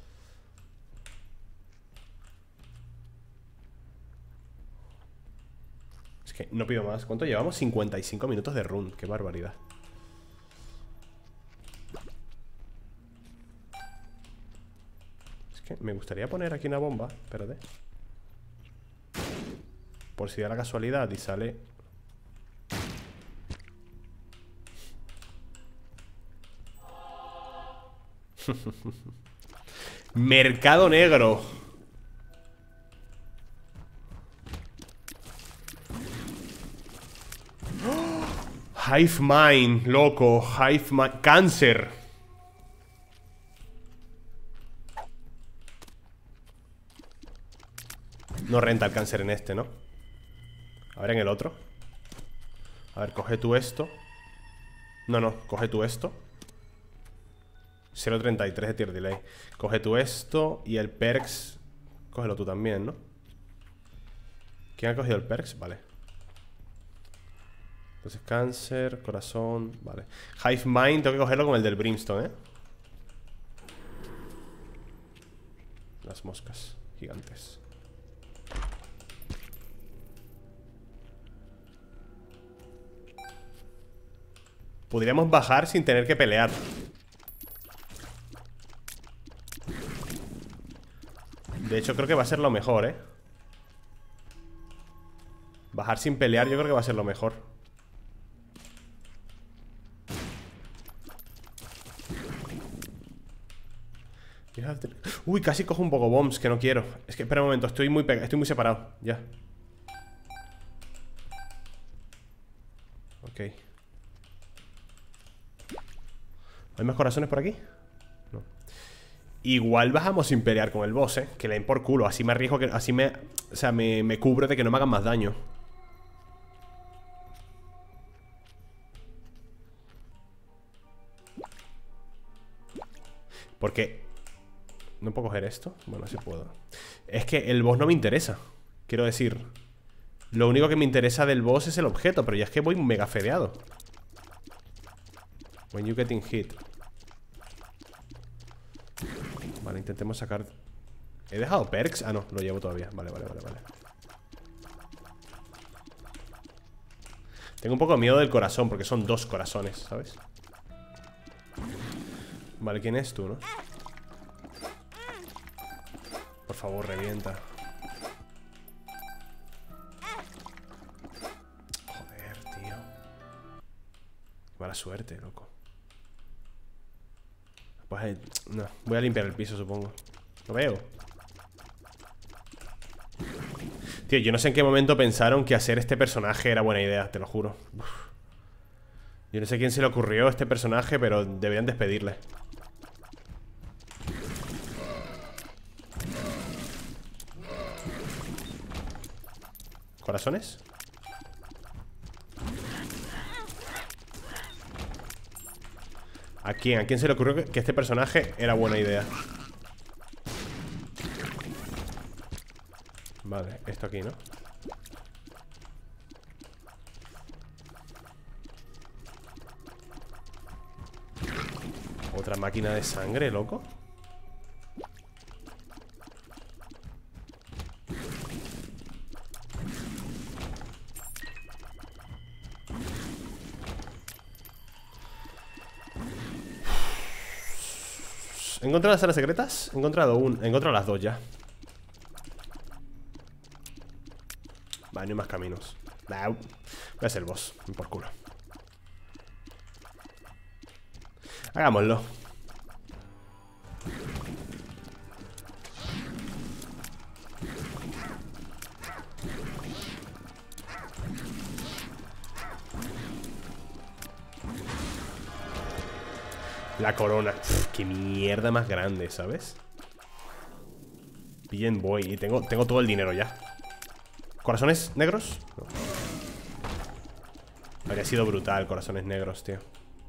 Es que no pido más. ¿Cuánto llevamos? cincuenta y cinco minutos de run. Qué barbaridad. Me gustaría poner aquí una bomba. Espérate. Por si da la casualidad y sale. Mercado negro. Hive Mind, loco. Hive Mind. Cáncer. No renta el cáncer en este, ¿no? A ver en el otro. A ver, coge tú esto. No, no, coge tú esto. cero coma treinta y tres de tier delay. Coge tú esto y el perks. Cógelo tú también, ¿no? ¿Quién ha cogido el perks? Vale. Entonces cáncer, corazón, vale. Hive Mind, tengo que cogerlo con el del Brimstone, ¿eh? Las moscas gigantes. Podríamos bajar sin tener que pelear. De hecho creo que va a ser lo mejor, ¿eh? Bajar sin pelear yo creo que va a ser lo mejor. Uy, casi cojo un poco bombs, que no quiero. Es que, espera un momento, estoy muy, estoy muy separado. Ya. Ok. ¿Hay más corazones por aquí? No. Igual bajamos sin pelear con el boss, eh. Que le den por culo, así me arriesgo que... Así me... O sea, me, me cubro de que no me hagan más daño. Porque... ¿No puedo coger esto? Bueno, sí puedo. Es que el boss no me interesa. Quiero decir, lo único que me interesa del boss es el objeto. Pero ya es que voy mega fedeado. When you getting hit. Vale, intentemos sacar... ¿He dejado perks? Ah, no, lo llevo todavía. Vale, vale, vale, vale. Tengo un poco de miedo del corazón, porque son dos corazones, ¿sabes? Vale, ¿quién es tú, no? Por favor, revienta. Joder, tío. Qué mala suerte, loco. Pues no, voy a limpiar el piso, supongo. Lo veo. Tío, yo no sé en qué momento pensaron que hacer este personaje era buena idea, te lo juro. Uf. Yo no sé quién se le ocurrió este personaje, pero deberían despedirle. ¿Corazones? ¿A quién? ¿A quién se le ocurrió que este personaje era buena idea? Vale, esto aquí, ¿no? Otra máquina de sangre, loco. ¿He encontrado las salas secretas? He encontrado un... He encontrado las dos ya. Vale, no hay más caminos. Nah, voy a ser el boss, por culo. Hagámoslo. La corona. Uf, qué mierda más grande, ¿sabes? Bien voy. Y tengo, tengo todo el dinero ya. ¿Corazones negros? No. Habría sido brutal, corazones negros, tío.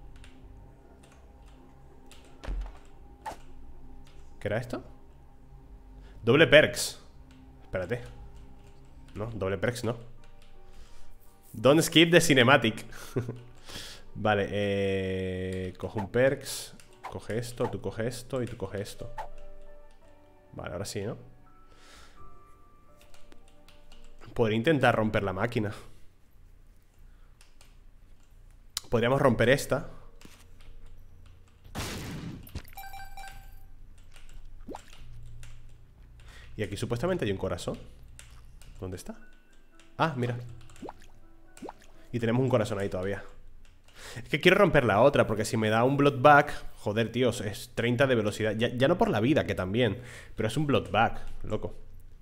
¿Qué era esto? Doble perks. Espérate. No, doble perks no. Don't skip the cinematic. Vale, eh... coge un perks. Coge esto, tú coge esto y tú coge esto. Vale, ahora sí, ¿no? Podría intentar romper la máquina. Podríamos romper esta. Y aquí supuestamente hay un corazón. ¿Dónde está? Ah, mira. Y tenemos un corazón ahí todavía. Es que quiero romper la otra, porque si me da un bloodback... Joder, tíos, es treinta de velocidad. Ya, ya no por la vida, que también. Pero es un bloodback, loco.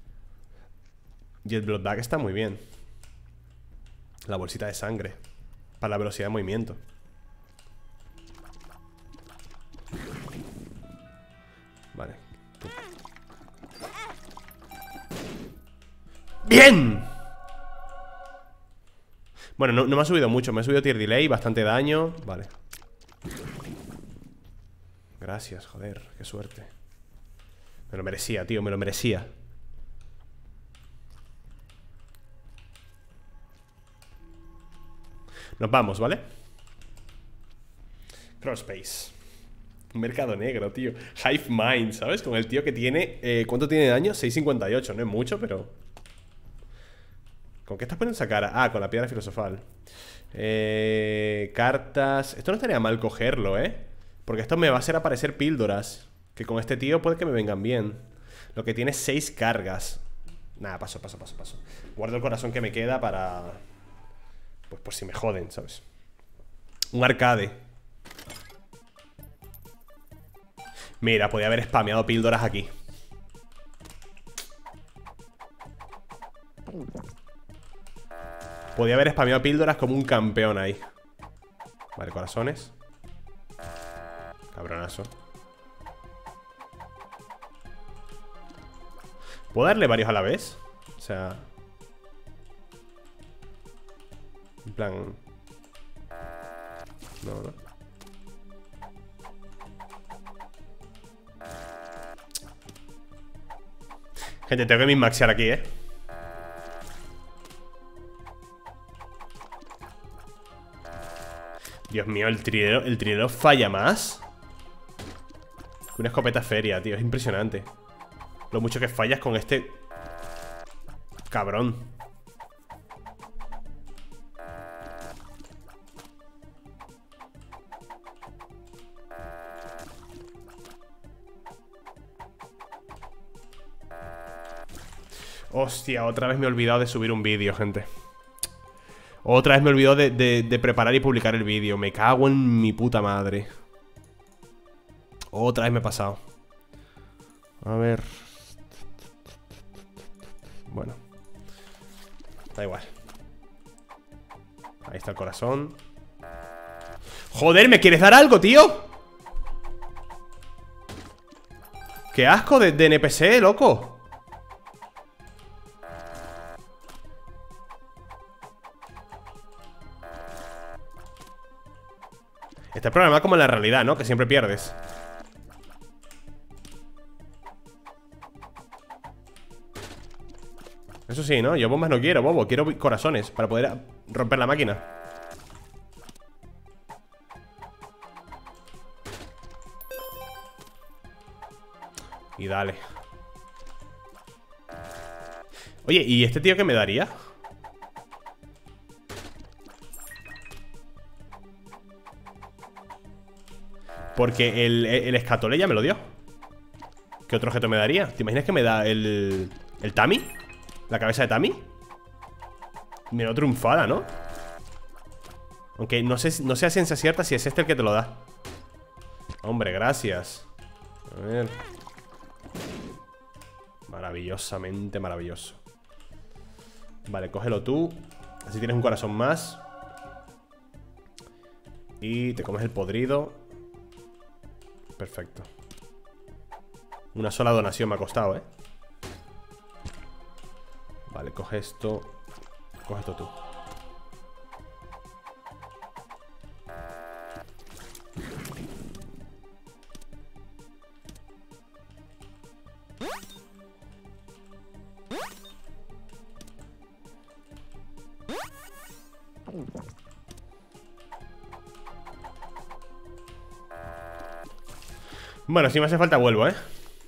Y el bloodback está muy bien. La bolsita de sangre. Para la velocidad de movimiento. Vale. ¡Bien! Bueno, no, no me ha subido mucho. Me ha subido tier delay, bastante daño. Vale. Gracias, joder, qué suerte. Me lo merecía, tío, me lo merecía. Nos vamos, ¿vale? Crosspace. Un mercado negro, tío. Hive Mind, ¿sabes? Con el tío que tiene... Eh, ¿Cuánto tiene de daño? seis cincuenta y ocho, no es mucho, pero... ¿Con qué estás poniendo esa cara? Ah, con la piedra filosofal. Eh, cartas... Esto no estaría mal cogerlo, ¿eh? Porque esto me va a hacer aparecer píldoras. Que con este tío puede que me vengan bien. Lo que tiene seis cargas. Nada, paso, paso, paso, paso. Guardo el corazón que me queda para... Pues por si me joden, ¿sabes? Un arcade. Mira, podía haber spameado píldoras aquí. Podía haber spameado píldoras como un campeón ahí. Vale, corazones. Cabronazo. ¿Puedo darle varios a la vez? O sea... En plan... No, no. Gente, tengo que min-maxear aquí, ¿eh? Dios mío, el trilero, el trilero falla más. Una escopeta feria, tío, es impresionante. Lo mucho que fallas con este cabrón. Hostia, otra vez me he olvidado de subir un vídeo, gente. Otra vez me he olvidado de, de, de preparar y publicar el vídeo. Me cago en mi puta madre. Otra vez me he pasado. A ver. Bueno. Da igual. Ahí está el corazón. Joder, ¿me quieres dar algo, tío? Qué asco de, de N P C, loco. Este programa como en la realidad, ¿no? Que siempre pierdes. Eso sí, ¿no? Yo bombas no quiero, bobo. Quiero corazones para poder romper la máquina. Y dale. Oye, ¿y este tío qué me daría? Porque el, el escatole ya me lo dio. ¿Qué otro objeto me daría? ¿Te imaginas que me da el... el Tami? ¿La cabeza de Tami? Me lo triunfada, ¿no? Aunque no sé, no sé a ciencia cierta si es este el que te lo da. Hombre, gracias. A ver. Maravillosamente maravilloso. Vale, cógelo tú. Así tienes un corazón más. Y te comes el podrido. Perfecto. Una sola donación me ha costado, ¿eh? Vale, coge esto. Coge esto tú. Bueno, si me hace falta vuelvo, ¿eh?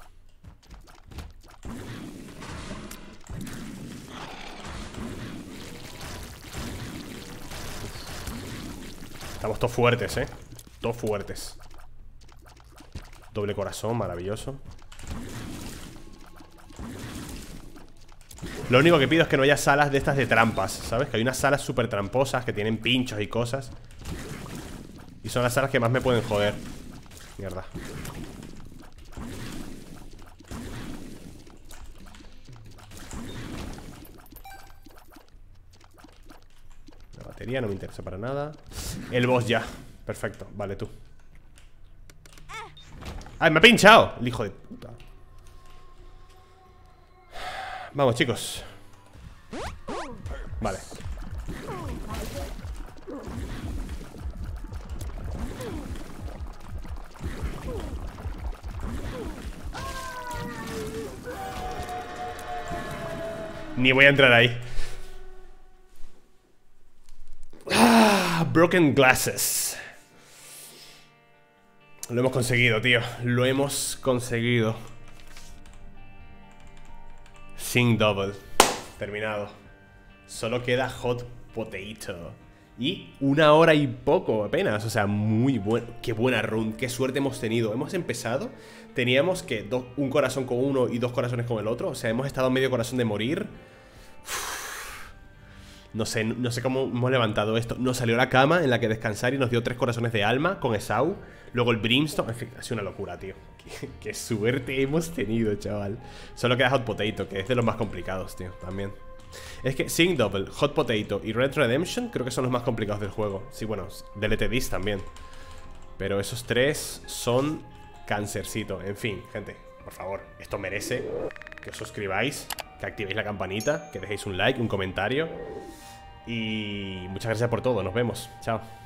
Estamos todos fuertes, ¿eh? Todos fuertes. Doble corazón, maravilloso. Lo único que pido es que no haya salas de estas de trampas, ¿sabes? Que hay unas salas súper tramposas que tienen pinchos y cosas. Y son las salas que más me pueden joder. Mierda. batería, no me interesa para nada. El boss ya. Perfecto, vale, tú. ¡Ay, me ha pinchado! El hijo de puta. Vamos, chicos. Vale. Ni voy a entrar ahí. Ah, Broken Glasses. Lo hemos conseguido, tío. Lo hemos conseguido. Sing Double. Terminado. Solo queda Hot Potato. Y una hora y poco apenas. O sea, muy bueno. Qué buena run. Qué suerte hemos tenido. Hemos empezado. Teníamos que do, un corazón con uno y dos corazones con el otro. O sea, hemos estado medio corazón de morir. Uf. No sé, no sé cómo hemos levantado esto. Nos salió la cama en la que descansar y nos dio tres corazones de alma con Esau. Luego el Brimstone. En fin, ha sido una locura, tío. Qué, qué suerte hemos tenido, chaval. Solo queda Hot Potato, que es de los más complicados, tío, también. Es que Sing Double, Hot Potato y Red Redemption creo que son los más complicados del juego. Sí, bueno, D L T Ds también. Pero esos tres son cancercito. En fin, gente, por favor, esto merece que os suscribáis, que activéis la campanita, que dejéis un like, un comentario. Y muchas gracias por todo, nos vemos, chao.